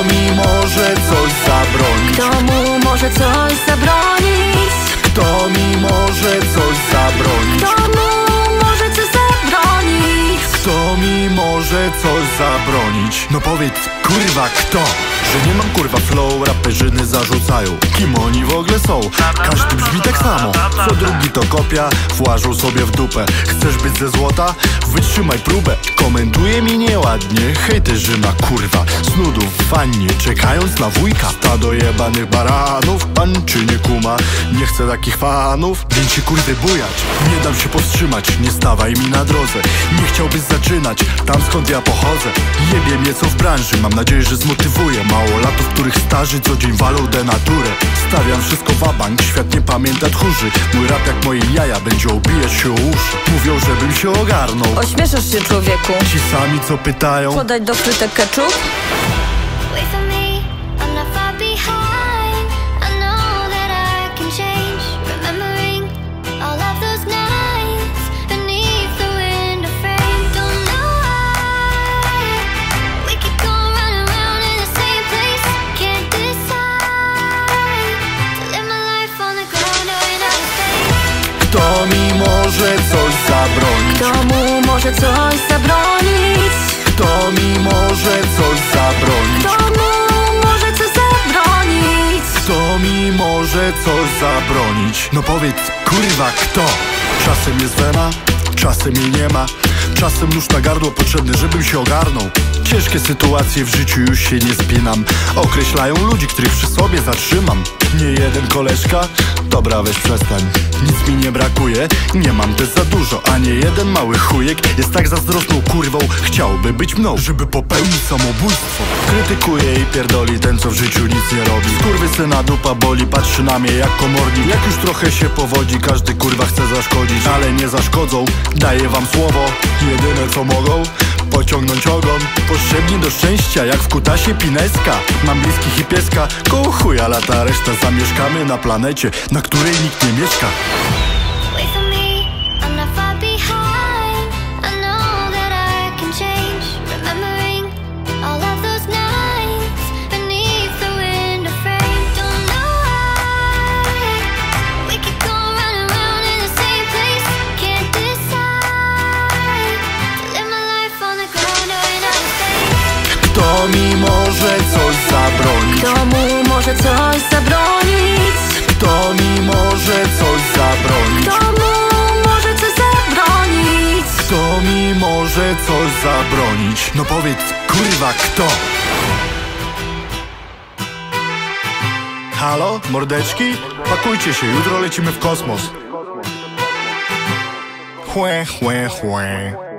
mi może coś zabronić? Kto mu może coś zabronić? Kto mi może coś zabronić? Kto mu może coś zabronić? Kto mi może coś zabronić? No powiedz, kurwa, kto? Że nie mam kurwa flow, raperzyny zarzucają. Kim oni w ogóle są? Każdy brzmi tak samo. Co drugi to kopia, włażą sobie w dupę. Chcesz być ze złota? Wytrzymaj próbę. Komentuje mi nieładnie, hejterzyna kurwa. Z nudów w wannie, czekając na wujka. Stado jebanych baranów, pan czy nie kuma? Nie chcę takich fanów, więc się kurwy bujać. Nie dam się powstrzymać, nie stawaj mi na drodze. Nie chciałbyś zaczynać, tam skąd ja pochodzę. Jebie mnie co w branży, mam nadzieję, że zmotywuję małolatów, których starzy co dzień walą denaturę. Stawiam wszystko wabank, świat nie pamięta tchórzy. Mój rap jak moje jaja będzie obijać się o uszy. Mówią, żebym się ogarnął. Ośmieszasz się, człowieku. Ci sami co pytają, Podać do frytek ketchup? Wait for me, I'm not far behind. I know that I can change. Remembering all of those nights beneath the window frame. Don't know why we keep going round and round in the same place. Can't decide to live my life on the ground or in outer space. kto mi może coś zabronić? Kto mu może coś zabronić? Kto mi może coś zabronić? Kto mu może coś zabronić? Kto mi może coś zabronić? No powiedz, kurwa, kto? Czasem jest wena, czasem jej nie ma. Czasem nóż na gardło potrzebny, żebym się ogarnął. Ciężkie sytuacje w życiu już się nie spinam. Określają ludzi, których przy sobie zatrzymam. Nie jeden koleżka? Dobra, weź przestań. Nic mi nie brakuje, nie mam też za dużo. A nie jeden mały chujek jest tak zazdrosną kurwą. Chciałby być mną, żeby popełnić samobójstwo. Krytykuje i pierdoli ten, co w życiu nic nie robi. Skurwysyna dupa boli, patrzy na mnie jak komornik. Jak już trochę się powodzi, każdy kurwa chce zaszkodzić. Ale nie zaszkodzą, daję wam słowo. Jedyne co mogą, pociągnąć ogon. Potrzebni do szczęścia, jak w kutasie pineska. Mam bliskich i pieska, koło chuja lata reszta. Zamieszkamy na planecie, na której nikt nie mieszka. Wait for me, I'm not far behind. I know that I can change. Remembering all of those nights beneath the window frame. Don't know why we keep going round and round in the same place. Can't decide to live my life on the ground or in outer space. Kto mi może coś zabronić? Kto mu może coś zabronić? Kto mi może coś zabronić? Kto mu może coś zabronić? Kto mi może coś zabronić? No powiedz, kurwa, kto? Halo, mordeczki? Pakujcie się, jutro lecimy w kosmos. Chłe, chłe, chłe.